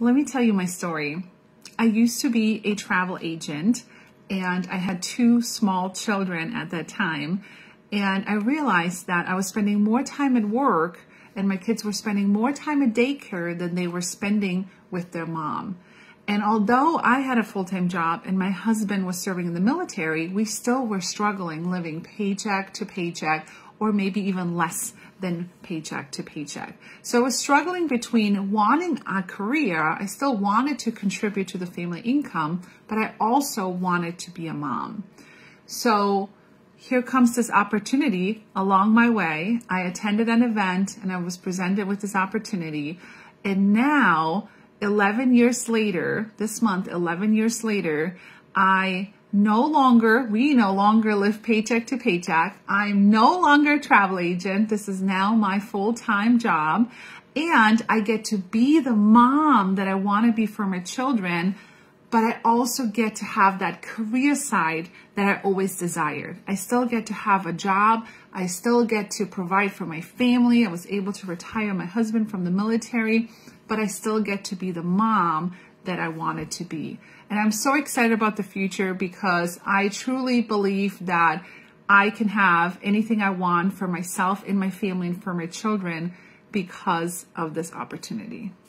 Let me tell you my story. I used to be a travel agent and I had two small children at that time. And I realized that I was spending more time at work and my kids were spending more time at daycare than they were spending with their mom. And although I had a full-time job and my husband was serving in the military, we still were struggling living paycheck to paycheck, or maybe even less than paycheck to paycheck. So I was struggling between wanting a career. I still wanted to contribute to the family income, but I also wanted to be a mom. So here comes this opportunity along my way. I attended an event and I was presented with this opportunity. And now, 11 years later, this month, 11 years later, we no longer live paycheck to paycheck. I'm no longer a travel agent. This is now my full-time job. And I get to be the mom that I want to be for my children, but I also get to have that career side that I always desired. I still get to have a job. I still get to provide for my family. I was able to retire my husband from the military, but I still get to be the mom that I wanted to be. And I'm so excited about the future because I truly believe that I can have anything I want for myself and my family and for my children because of this opportunity.